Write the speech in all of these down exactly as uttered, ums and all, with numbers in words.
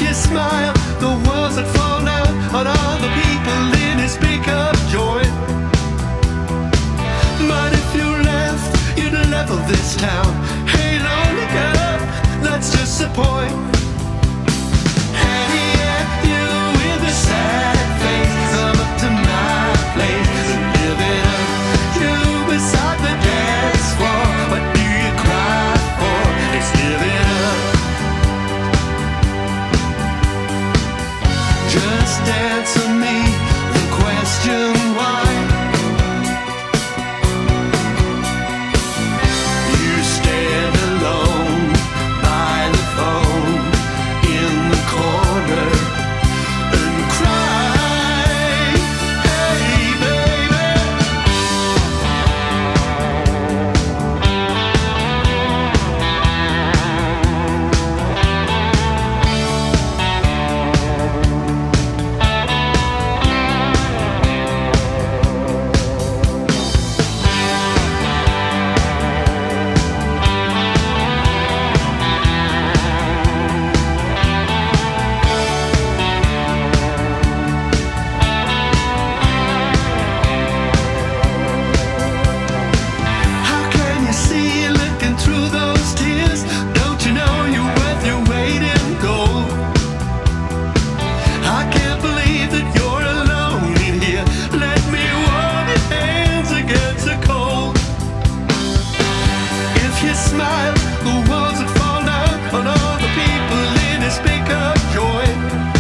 you smile, the walls would fall down on all the people in his pickup joint. But if you left, you'd level this town. Hey, lonely girl, that's just the point. Hey, yeah, you with a sad face, come up to my place and live it up. You beside the dance floor, what do you cry for? Let's live it up. Just answer me the question why. You stand alone by the phone in the corner and cry. Hey, baby. How can you see looking through those tears? Don't you know you're worth your weight in gold? I can't believe that you're alone in here. Let me warm your hands against the cold. If you smile, the walls would fall down on all the people in his pickup joint.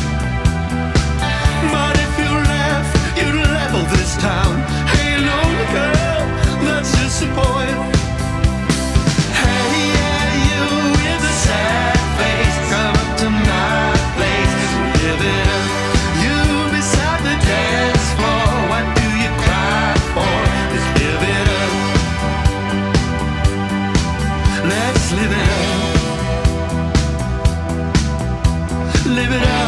But if you laugh, you'd level this town. Hey, lonely girl, that's just the point. Hey, yeah, you with a sad face, come up to my place and live it up. You beside the dance floor, what do you cry for? Let's live it up. Let's live it up. Live it up.